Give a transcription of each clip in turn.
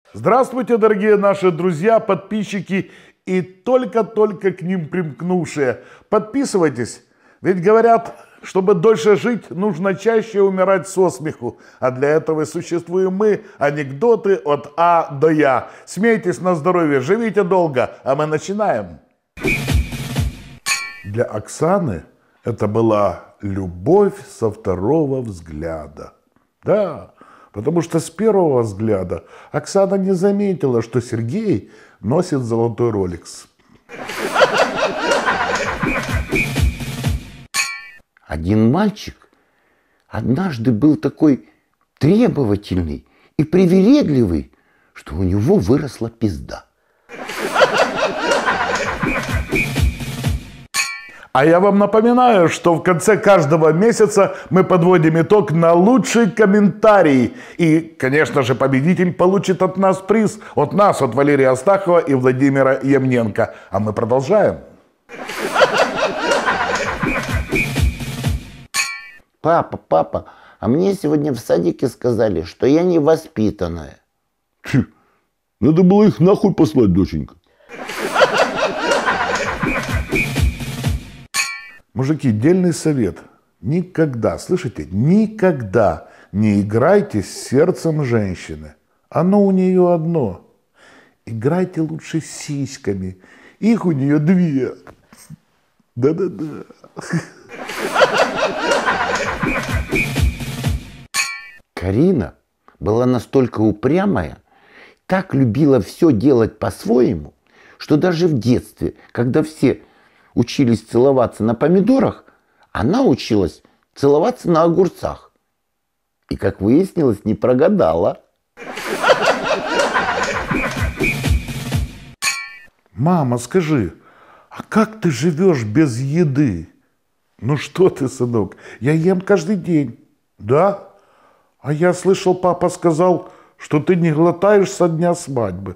Здравствуйте, дорогие наши друзья, подписчики и только-только к ним примкнувшие. Подписывайтесь, ведь говорят, чтобы дольше жить, нужно чаще умирать со смеху. А для этого и существуем мы, анекдоты от А до Я. Смейтесь на здоровье, живите долго, а мы начинаем. Для Оксаны это была любовь со второго взгляда. Да, потому что с первого взгляда Оксана не заметила, что Сергей носит золотой роликс. Один мальчик однажды был такой требовательный и привередливый, что у него выросла пизда. А я вам напоминаю, что в конце каждого месяца мы подводим итог на лучший комментарий. И, конечно же, победитель получит от нас приз. От нас, от Валерия Астахова и Владимира Ямненко. А мы продолжаем. Папа, а мне сегодня в садике сказали, что я невоспитанная. Надо было их нахуй послать, доченька. Мужики, дельный совет. Никогда, слышите, никогда не играйте с сердцем женщины. Оно у нее одно. Играйте лучше с сиськами. Их у нее две. Да-да-да. Карина была настолько упрямая, так любила все делать по-своему, что даже в детстве, когда все учились целоваться на помидорах, она училась целоваться на огурцах. И, как выяснилось, не прогадала. Мама, скажи, а как ты живешь без еды? Ну что ты, сынок, я ем каждый день. Да? А я слышал, папа сказал, что ты не глотаешь со дня свадьбы.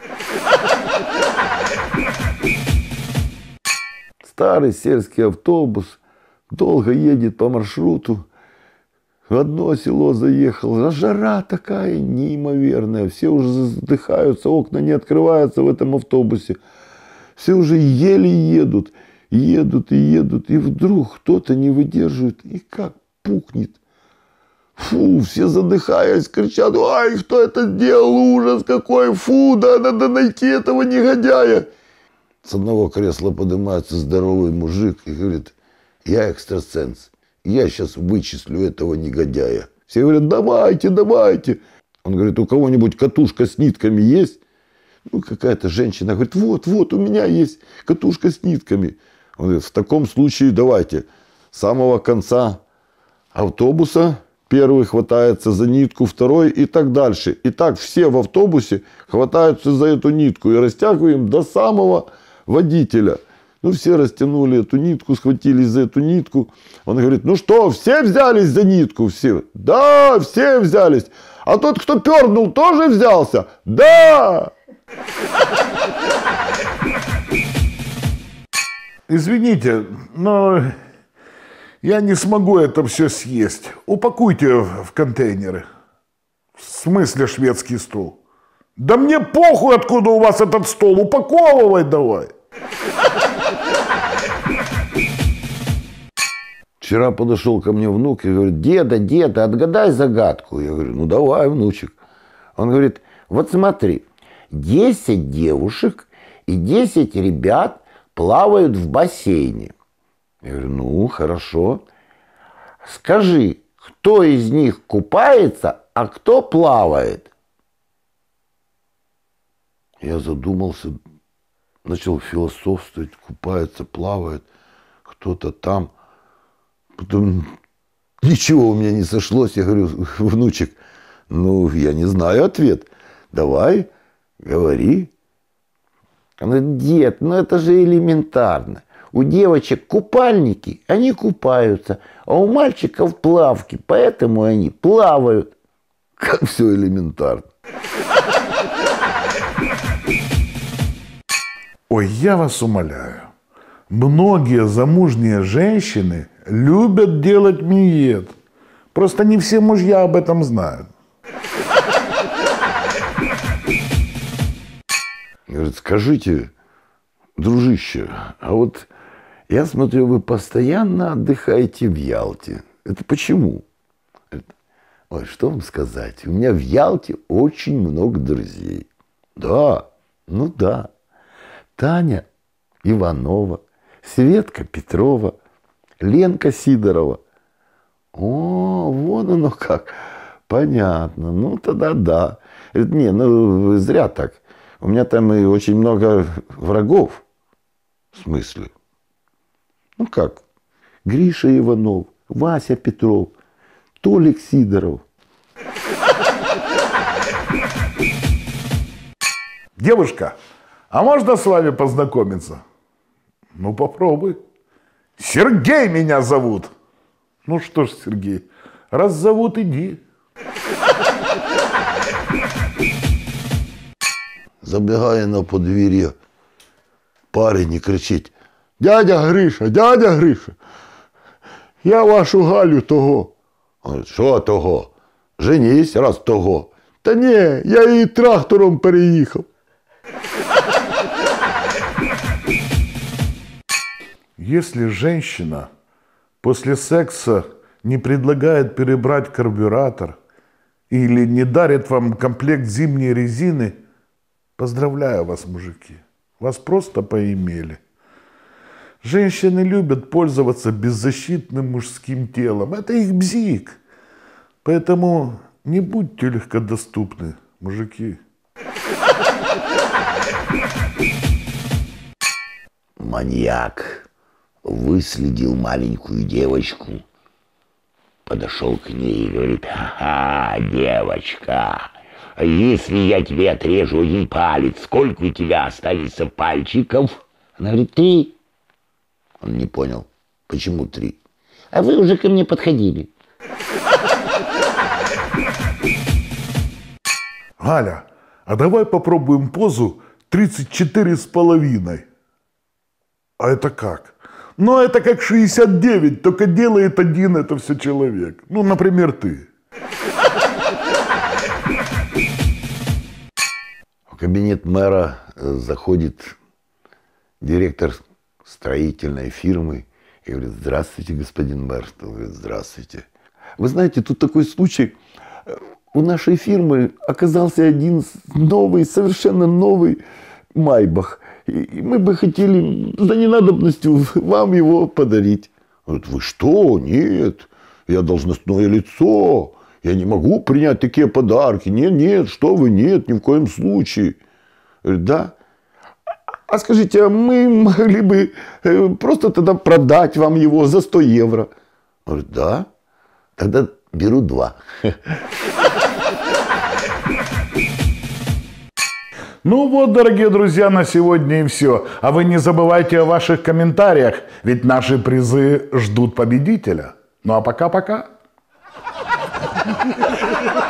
Старый сельский автобус долго едет по маршруту. В одно село заехал. А жара такая неимоверная. Все уже задыхаются, окна не открываются в этом автобусе. Все уже еле едут. Едут и едут. И вдруг кто-то не выдерживает и как пукнет. Фу, все задыхаясь, кричат: ай, кто это сделал, ужас какой, фу, да надо найти этого негодяя. С одного кресла поднимается здоровый мужик и говорит: я экстрасенс, я сейчас вычислю этого негодяя. Все говорят: давайте, давайте. Он говорит: у кого-нибудь катушка с нитками есть? Ну, какая-то женщина говорит: вот, у меня есть катушка с нитками. Он говорит: в таком случае давайте. С самого конца автобуса первый хватается за нитку, второй и так дальше. И так все в автобусе хватаются за эту нитку и растягиваем до самого водителя. Ну, все растянули эту нитку, схватились за эту нитку. Он говорит: ну что, все взялись за нитку? Все. Да, все взялись. А тот, кто пернул, тоже взялся? Да! Извините, но я не смогу это все съесть. Упакуйте в контейнеры. В смысле шведский стол? Да мне похуй, откуда у вас этот стол. Упаковывай давай. Вчера подошел ко мне внук и говорит: деда, отгадай загадку. Я говорю: ну давай, внучек. Он говорит: вот смотри, 10 девушек и 10 ребят плавают в бассейне. Я говорю: ну, хорошо. Скажи, кто из них купается, а кто плавает? Я задумался, начал философствовать: купается, плавает, кто-то там. Потом ничего у меня не сошлось. Я говорю: внучек, ну, я не знаю ответ. Давай, говори. Он говорит: дед, ну это же элементарно. У девочек купальники, они купаются, а у мальчиков плавки, поэтому они плавают. Как все элементарно. Ой, я вас умоляю. Многие замужние женщины любят делать миньет. Просто не все мужья об этом знают. Скажите, дружище, а вот я смотрю, вы постоянно отдыхаете в Ялте. Это почему? Ой, что вам сказать? У меня в Ялте очень много друзей. Да, ну да. Таня Иванова, Светка Петрова, Ленка Сидорова. О, вон оно как. Понятно. Ну, тогда да. Не, ну, зря так. У меня там и очень много врагов. В смысле? Ну как? Гриша Иванов, Вася Петров, Толик Сидоров. Девушка, а можно с вами познакомиться? Ну, попробуй. Сергей меня зовут. Ну что ж, Сергей, раз зовут, иди. Забігає на подвір'я парень і кричить: дядя Гриша, я вашу Галю того. Що того? Женись, раз того. Та ні, я її трактором переїхав. Если женщина после секса не предлагает перебрать карбюратор или не дарит вам комплект зимней резины, поздравляю вас, мужики, вас просто поимели. Женщины любят пользоваться беззащитным мужским телом. Это их бзик. Поэтому не будьте легкодоступны, мужики. Маньяк выследил маленькую девочку, подошел к ней и говорит: ага, девочка, если я тебе отрежу один палец, сколько у тебя останется пальчиков? Она говорит: 3. Он не понял, почему 3? А вы уже ко мне подходили. Галя, а давай попробуем позу 34,5. А это как? Ну, это как 69, только делает один это все человек. Ну, например, ты. В кабинет мэра заходит директор строительной фирмы и говорит: здравствуйте, господин мэр. Он говорит: здравствуйте. Вы знаете, тут такой случай. У нашей фирмы оказался один новый, совершенно новый Майбах. И мы бы хотели за ненадобностью вам его подарить. Он говорит: вы что? Нет, я должностное лицо. Я не могу принять такие подарки. Нет, что вы, нет, ни в коем случае. Говорит: да. А скажите, а мы могли бы просто тогда продать вам его за 100 евро? Он говорит: да. Тогда беру 2. Ну вот, дорогие друзья, на сегодня и все. А вы не забывайте о ваших комментариях, ведь наши призы ждут победителя. Ну а пока-пока.